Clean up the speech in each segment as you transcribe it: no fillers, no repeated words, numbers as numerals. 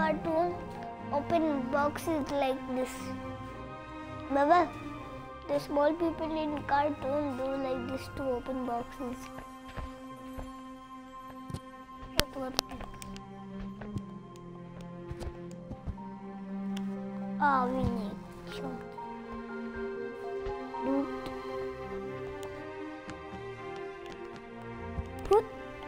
cartoon open boxes like this. Baba, the small people in cartoon do like this to open boxes. What? We need something. Loot. Put.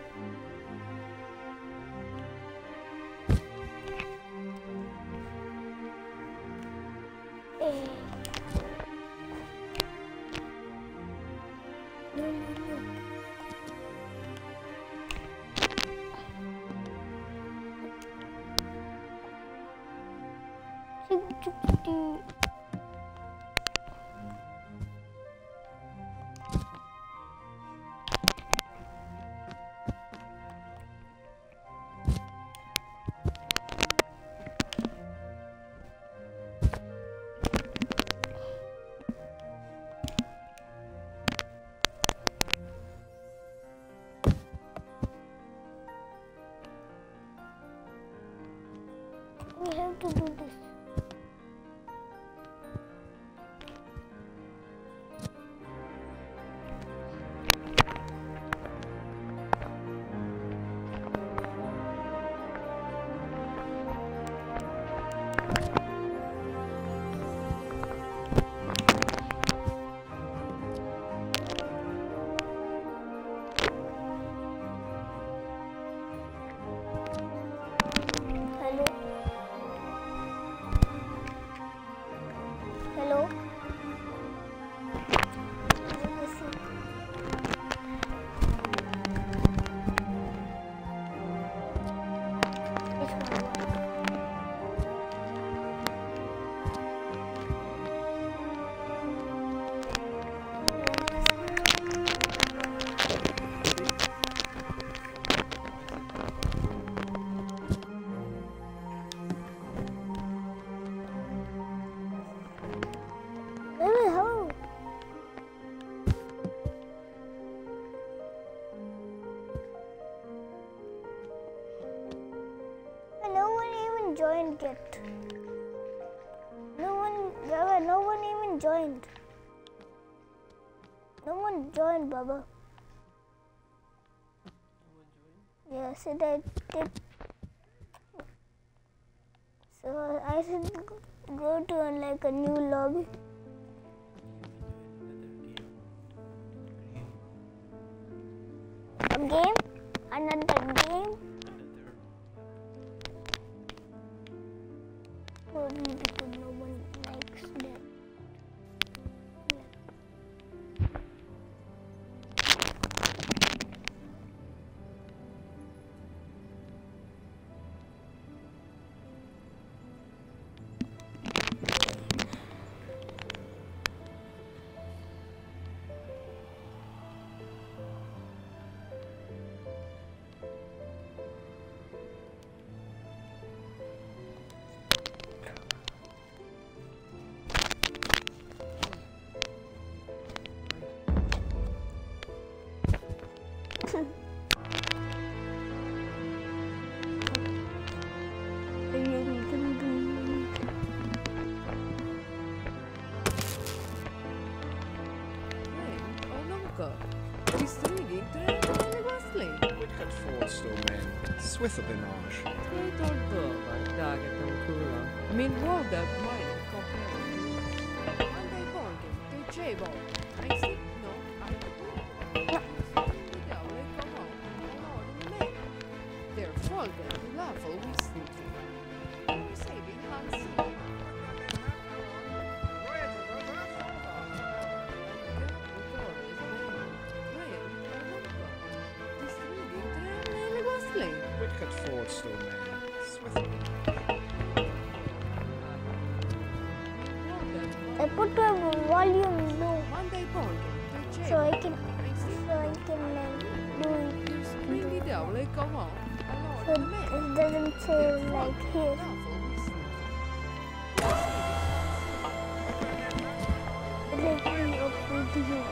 We have to do this. Hello? Joined yet. No one even joined. No one joined, Baba. Yeah, so that did. So I should go to like a new lobby. A game? Another game? Probably because no one likes that. With a binage. Min vågar mine compared to one day bargain, the J-ball. I see no, I They're vulgar, level recently. Saving Hans. Wicked forward still, man. Swift. I put the volume low Monday bargain, the so I J-ball. can do it. Really double, come on. So it doesn't say like here. Let me open to you.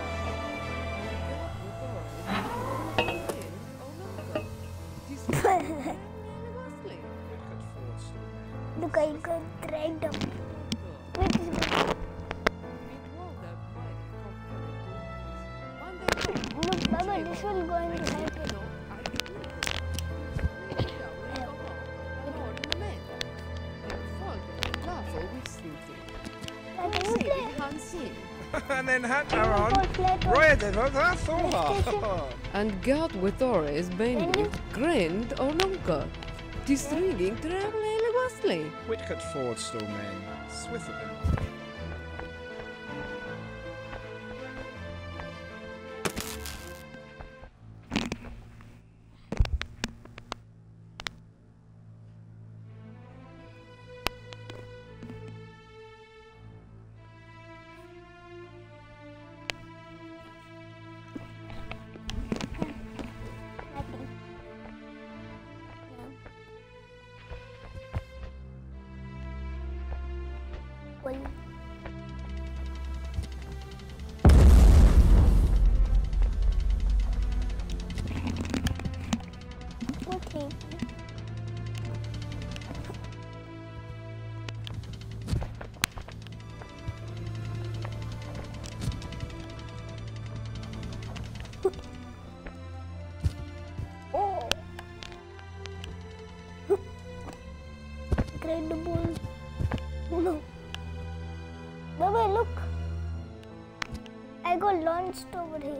Look, I got dragged up. Wait a minute. It was a mighty compared to one day gone. Look, Baba, this will go into No, hyper. I didn't. Ringa, we come on. L'ornamento. E foglie, l'affo vissuti. Like, Sì, look il at Hansin. And then Hunter on. Roya did what I thought. And God with Ores Benny grinned or nunca. Distrigging Trevley Wesley. Whitcut Ford still man. Switherton. nothing. Well, okay. Oh, incredible! No, Baba, look! I got launched over here.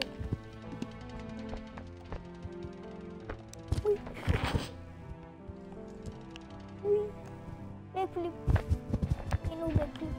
Whee. Whee. Backflip. I know backflip.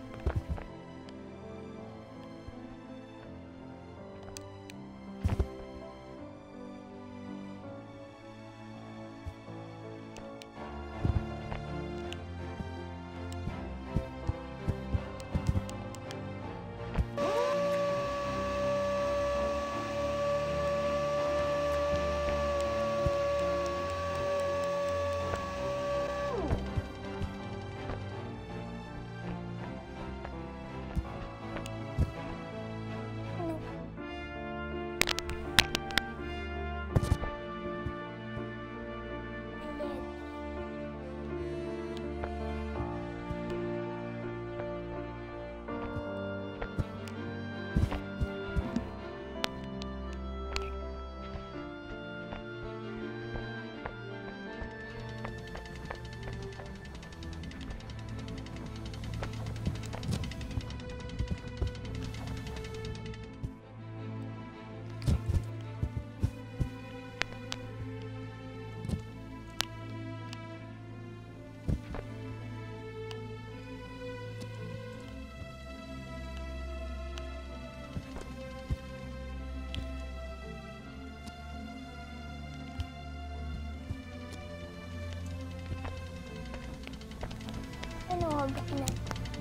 I know how to get that.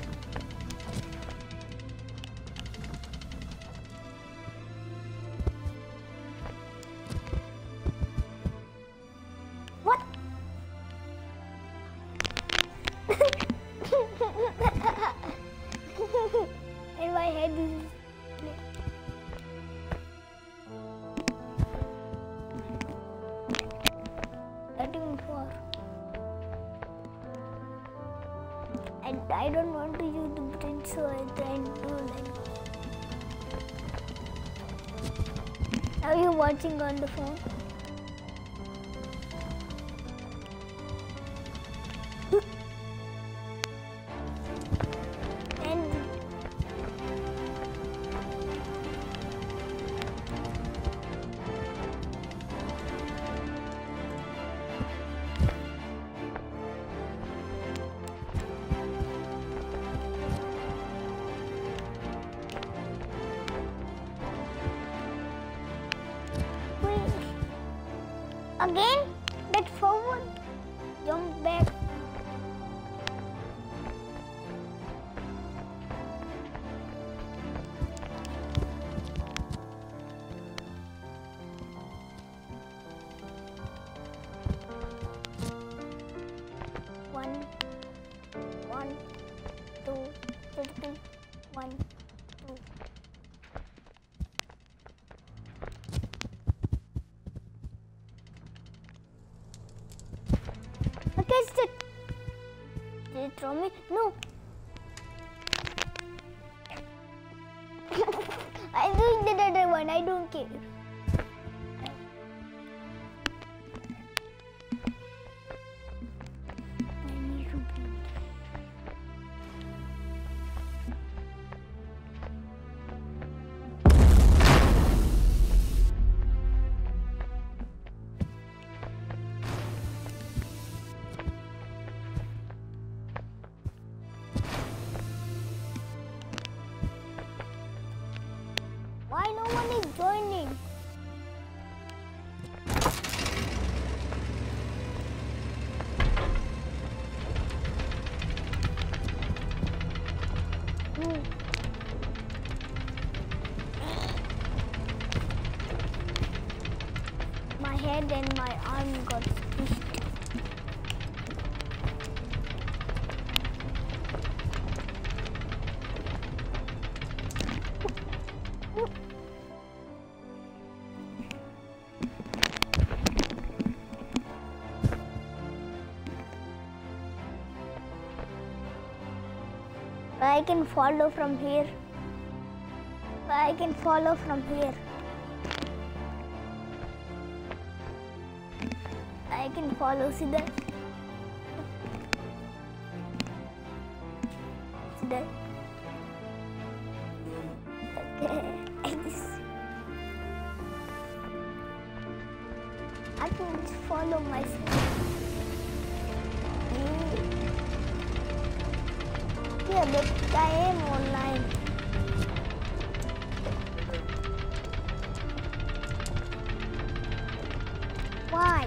What? And my head is getting far. And I don't want to use the bridge, so I try and do like. Are you watching on the phone? And wait. Again? That forward. Jump back. One, two, three, one, two. Okay, sit. Will it throw me? No. I'm doing the other one. I don't care. Why no one is joining? My head and my arm got squished. I can follow from here. I can follow from here. I can follow. See that? See that? Okay. I can just follow myself. Yeah, but I am online. Why?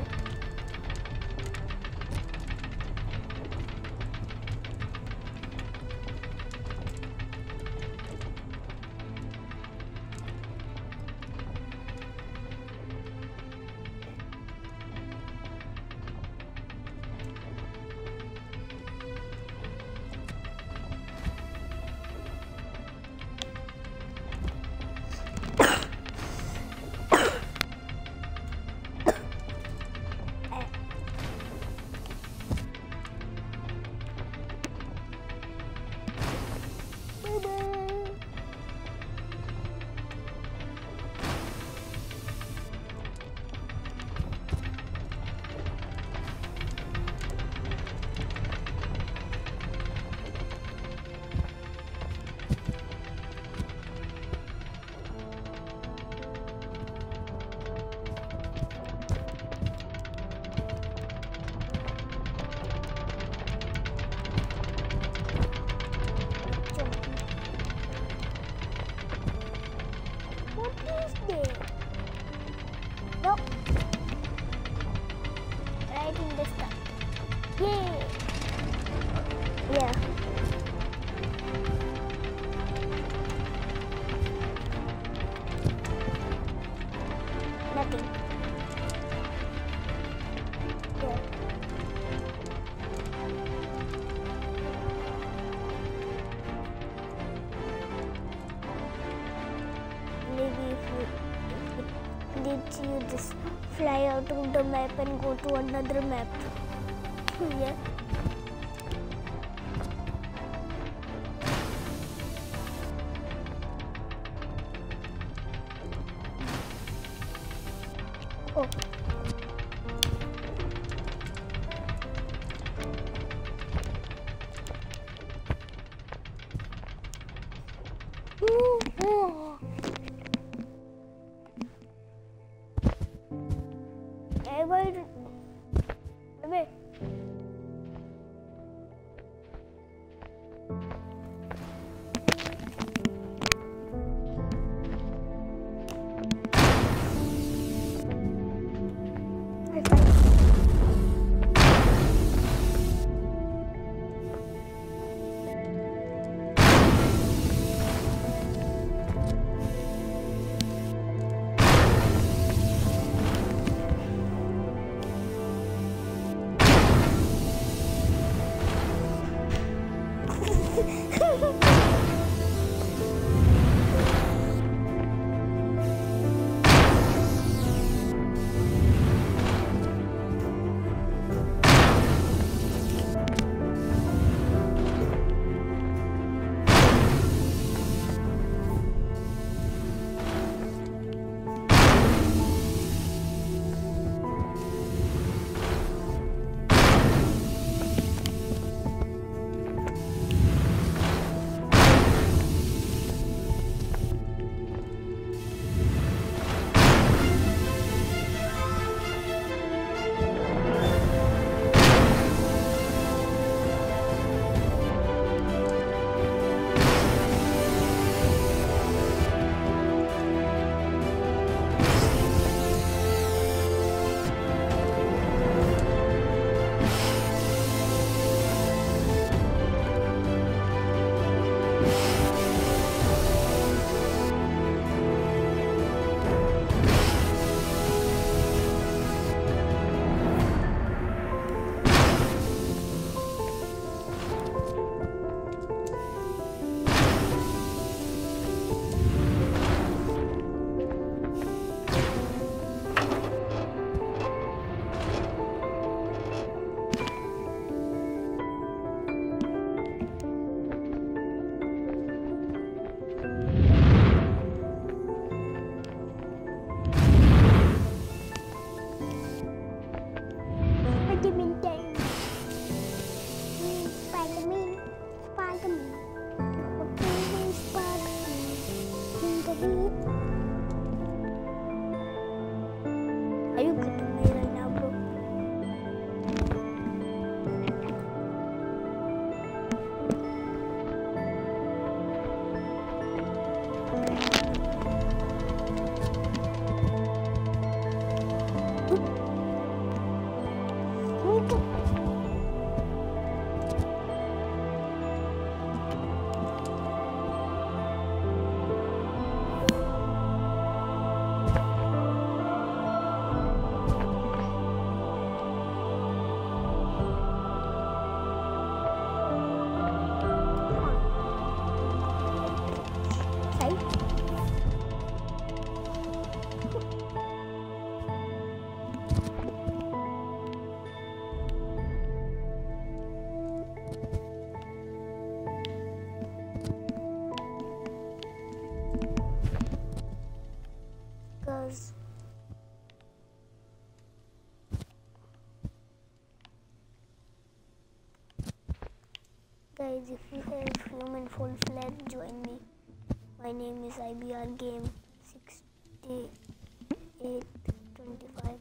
Nope. Right in this stuff. Yay! Yeah. Nothing. Yeah. Maybe if you just fly out of the map and go to another map. Yeah. Oh. Oh. Wait. Guys, if you have human full flat, join me. My name is IBR Game 6825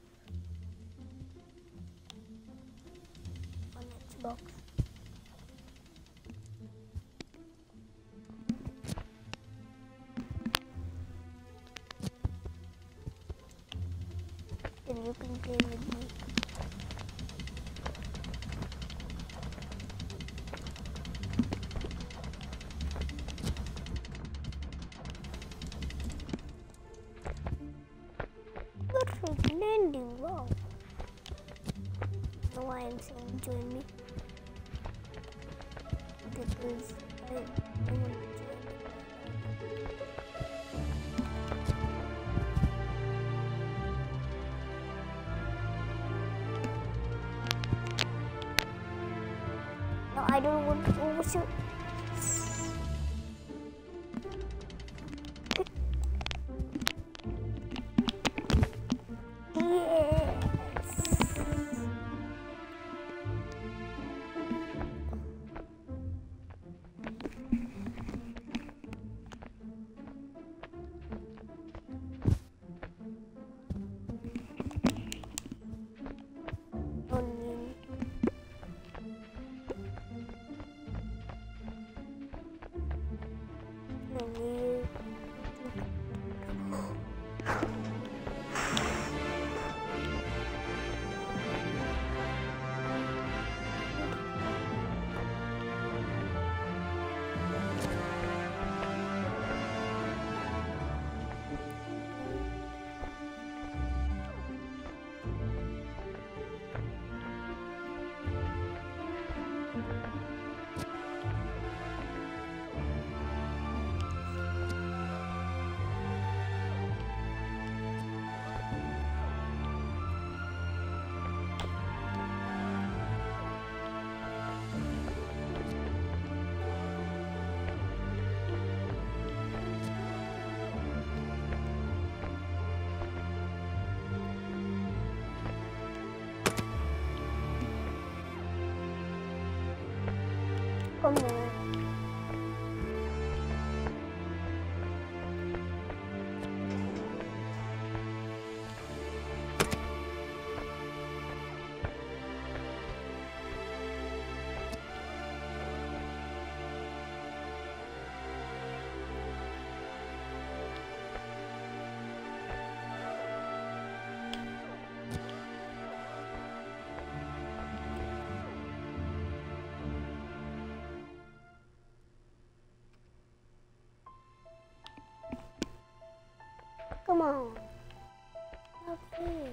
on Xbox. Then you can play with me. Perfect landing, wow. No, I am saying join me because I want to join. No, I don't want to overshoot. Come on. Come on. Okay.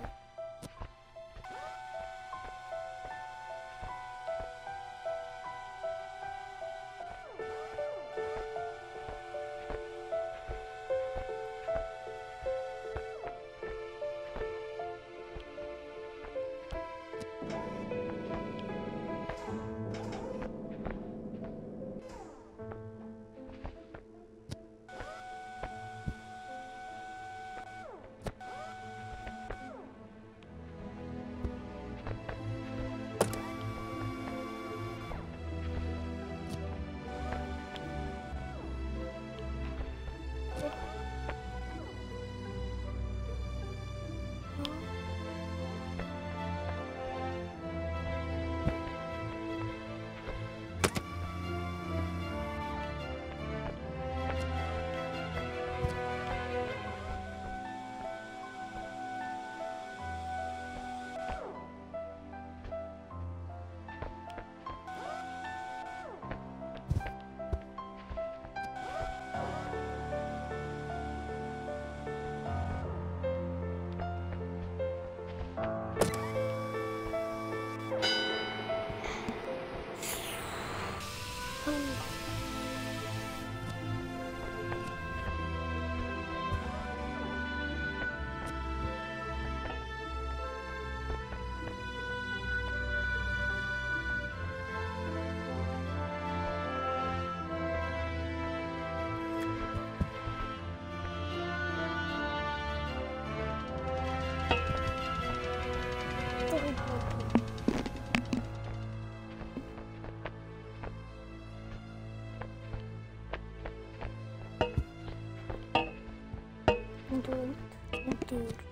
Don't do it.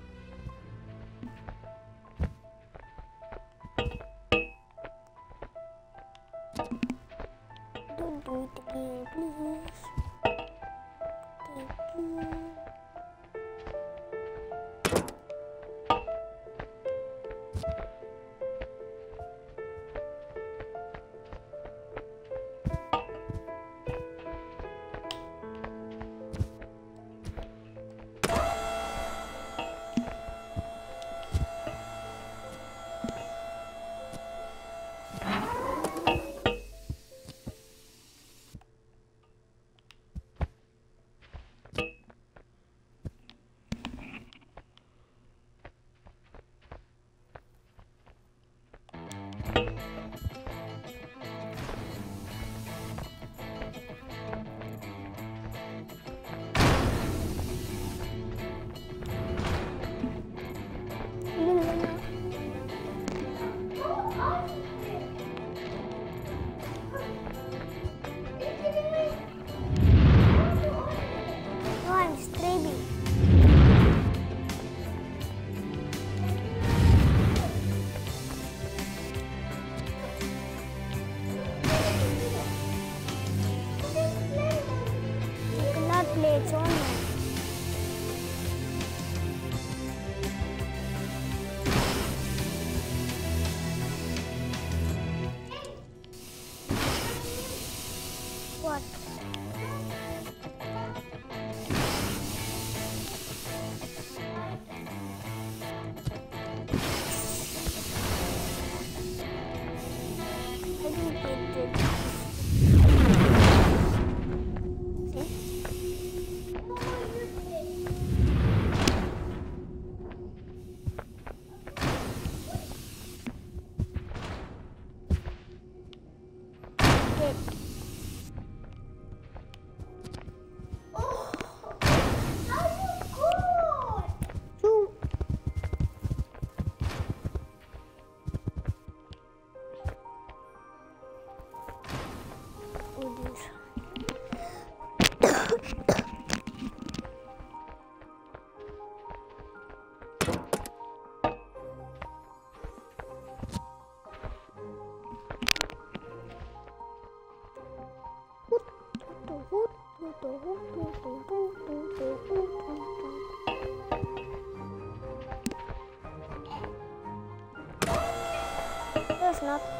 Don't do it again, please. Thank you. No, I'm straining. You cannot play, it's online. What? I didn't get it. Get. Two. Oh dear. There's not.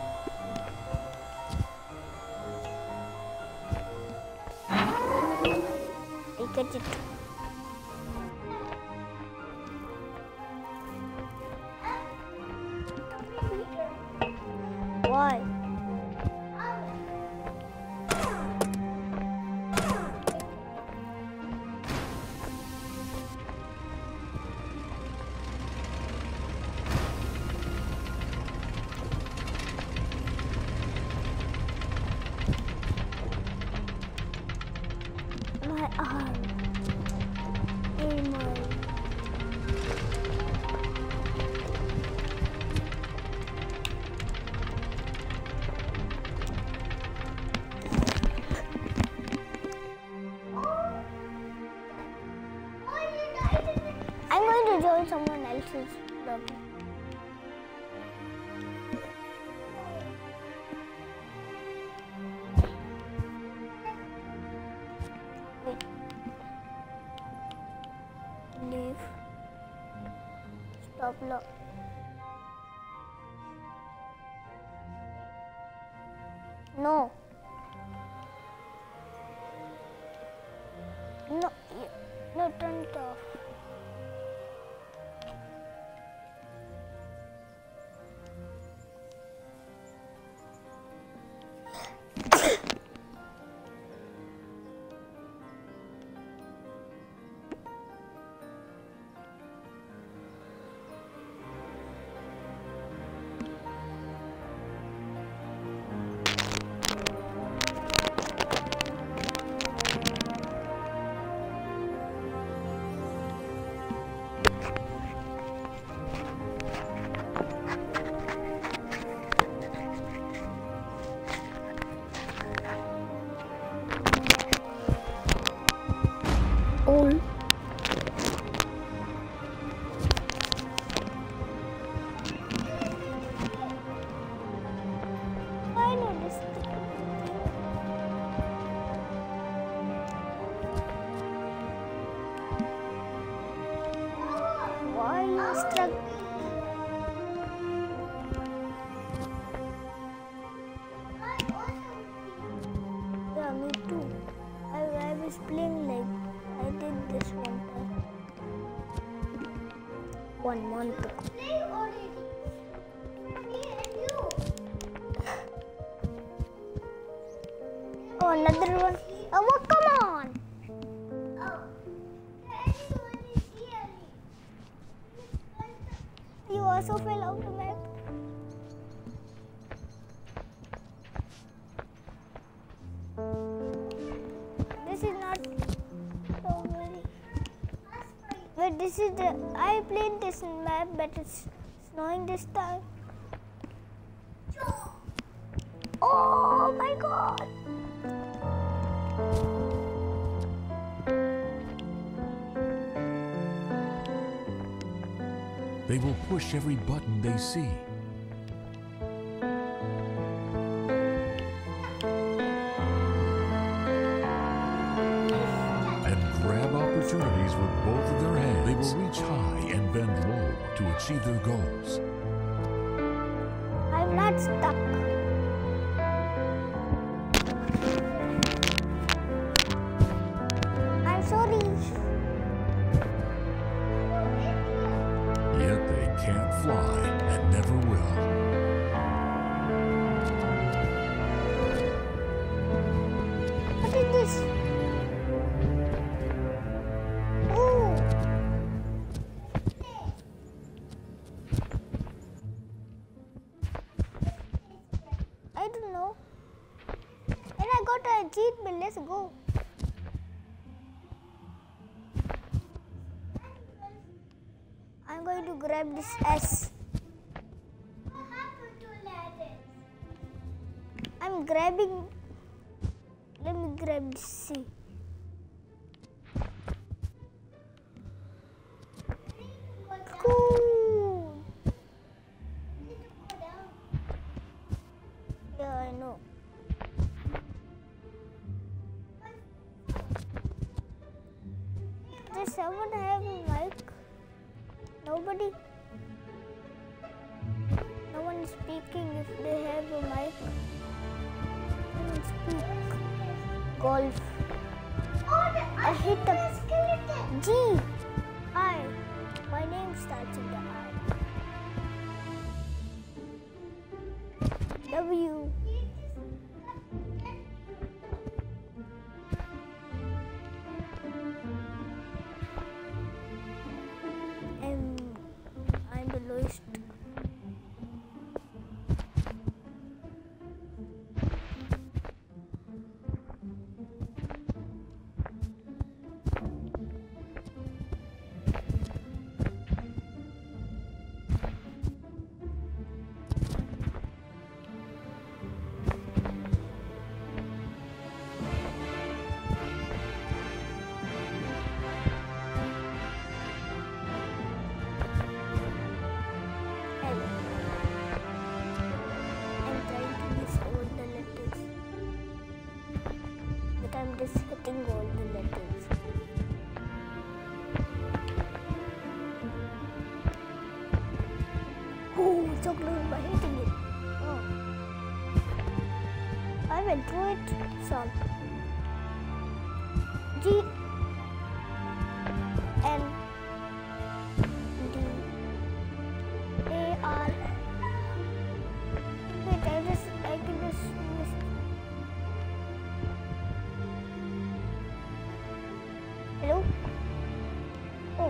I get it. Why? My arm. Oh my. I'm going to join someone else's lobby. Wait. Leave. Stop lock. No. No, no, turn it off. was playing like I did this one time. 1 month ago. Oh, another one. Oh, come on. You also fell off the map. This is not so very. But this is the. I played this map, but it's snowing this time. Oh my god! They will push every button they see. And grab opportunities with both of their hands. They will reach high and bend low to achieve their goals. I'm not stuck. I'm sorry. Yet they can't fly and never will. What is this? Oh. I don't know. And I got a achievement. Let's go. I'm going to grab this S. I'm grabbing. Let me grab this C. Cool. Yeah, I know. Does someone have a mic? Nobody? No one is speaking if they have a mic. No one speak. Golf. I hit the G. I. My name starts with the I. W. I'm the lowest. I'm just hitting all the letters. Oh, so close by hitting it. Oh. I went through it. Some. G. N. D. A. R. Wait, I can just miss. Hello? Oh.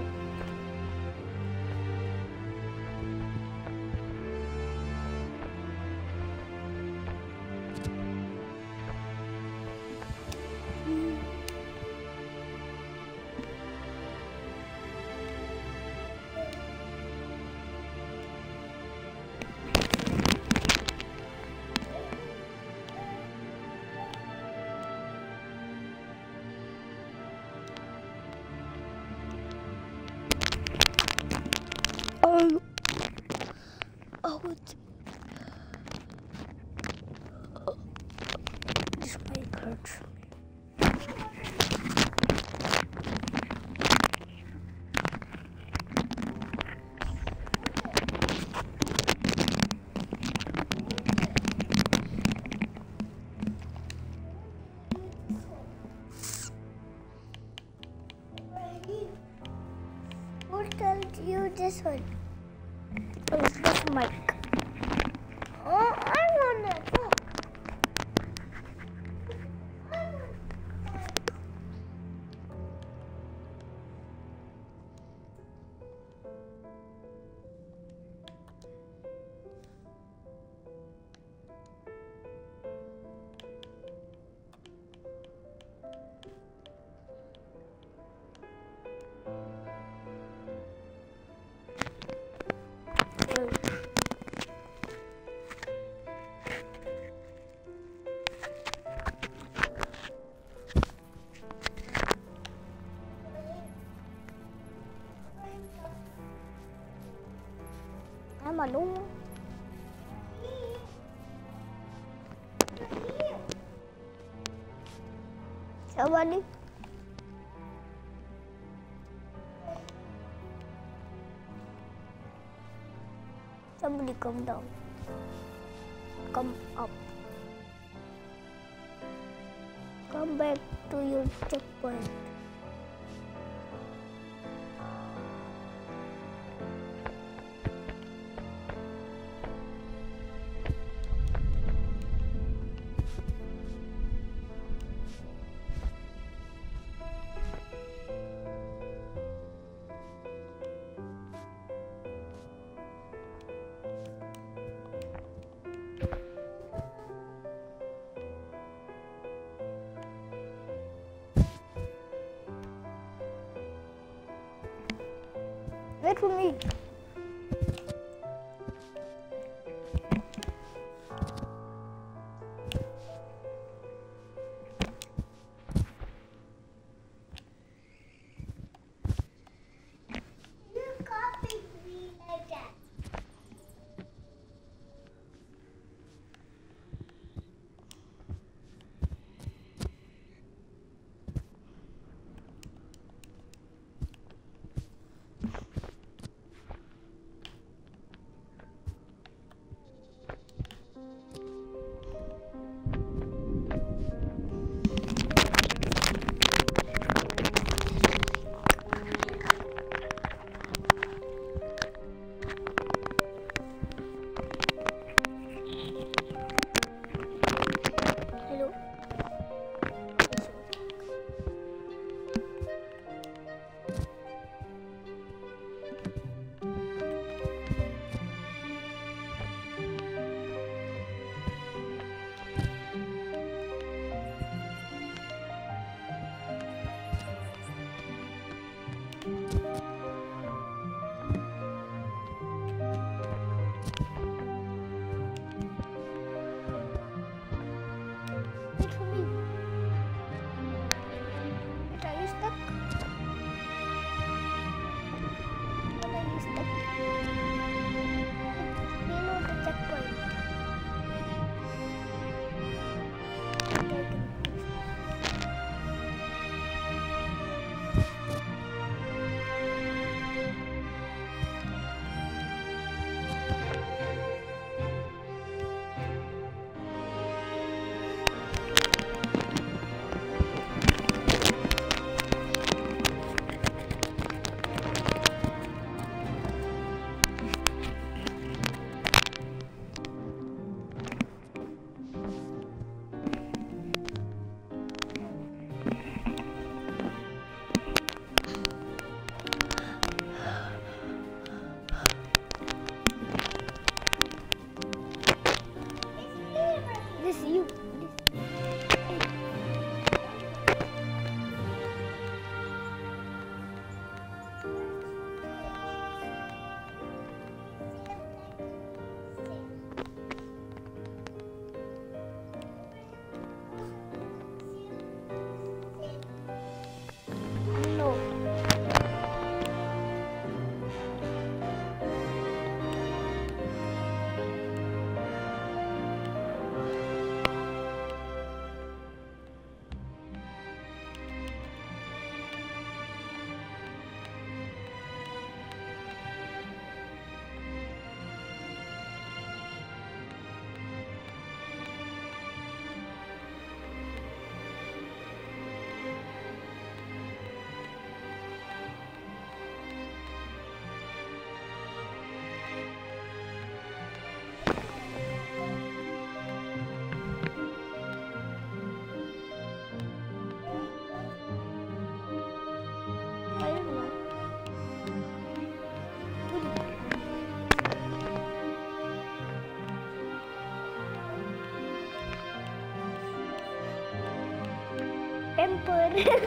Oh, it's... This mic hurts. this one. Oh, it's this mic. Oh, I want it. Look. I'm alone. Somebody. Somebody come down. Come up. Come back to your checkpoint. Wait for me. You copied me like that. pepper.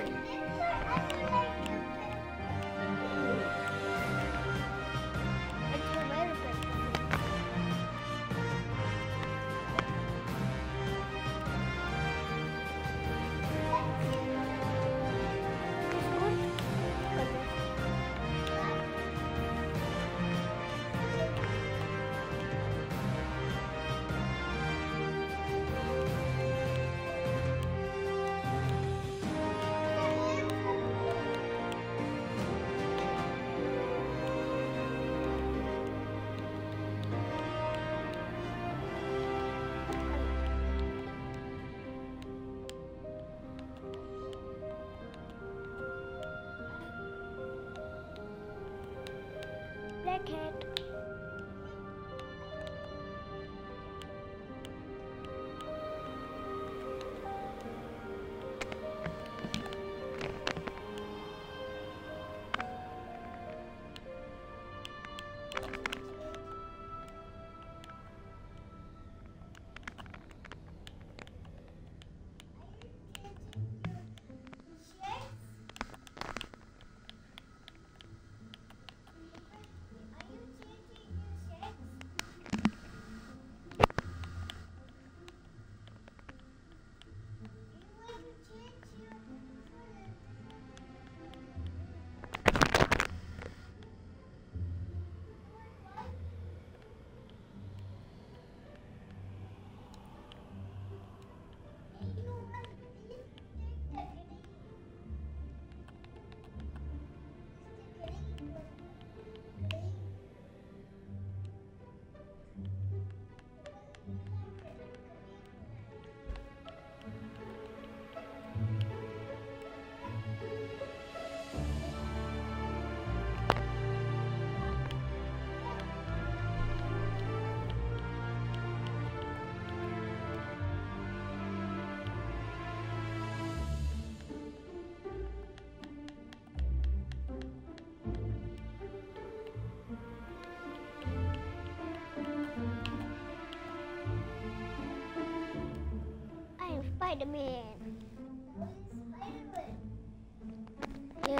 It's a very pepper. Black hat. Spider-Man. Yeah.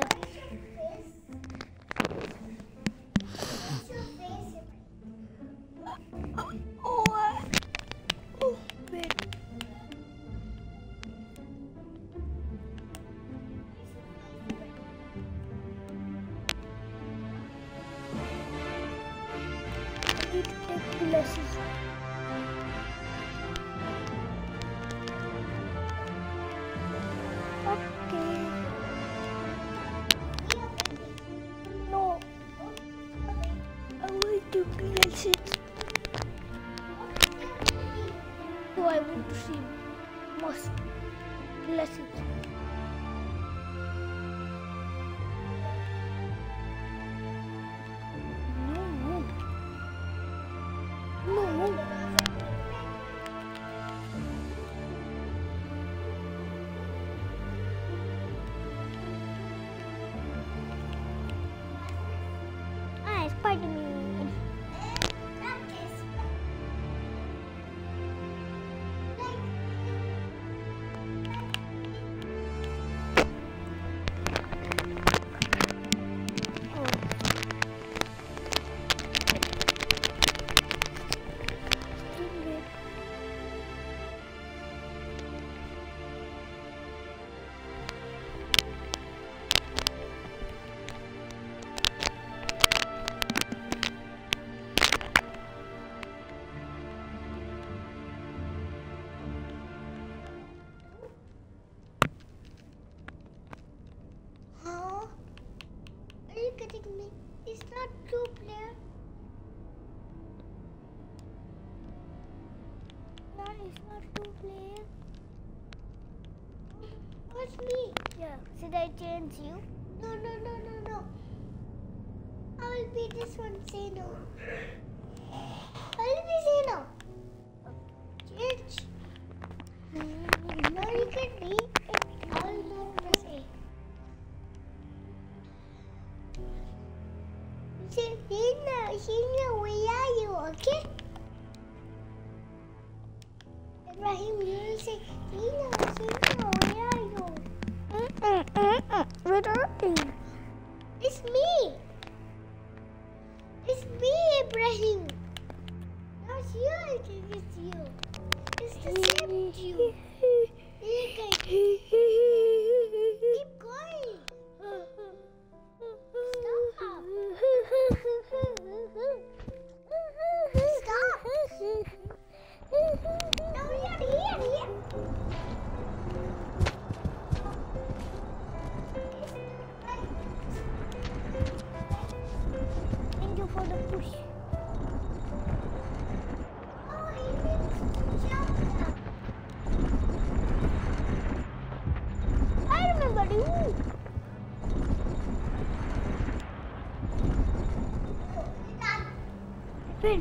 Oh, wait. I need to take glasses. No, I want to glasses. So I want to see most glasses. No. Spider-Man. Me. It's not true, player. No, it's not true, player. What's me? Yeah. Should I change you? No. I will be this one. Say no. I will be say no. Change. No, you can be. I will not say. Hina, where are you, okay? Ibrahim, you will say, Hina, where are you? hurting. It's me. It's me, Ibrahim. Not you, I think it's you. It's the same you. Keep going. Stop. No, here. Thank you for the push. Oh, he needs to jump now. I remember you. Pin.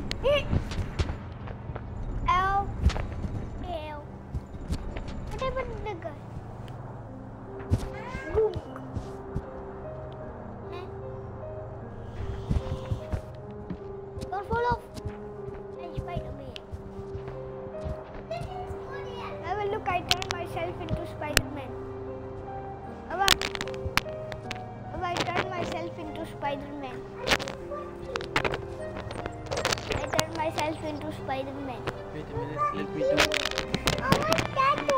Ow. Ow. What happened to the guy? Boom. Don't fall off. And Spider-Man. Look, I turned myself into Spider-Man. Abba, I turned myself into Spider-Man. I turned myself into Spider-Man. Wait a minute, let me do. Oh, what's that?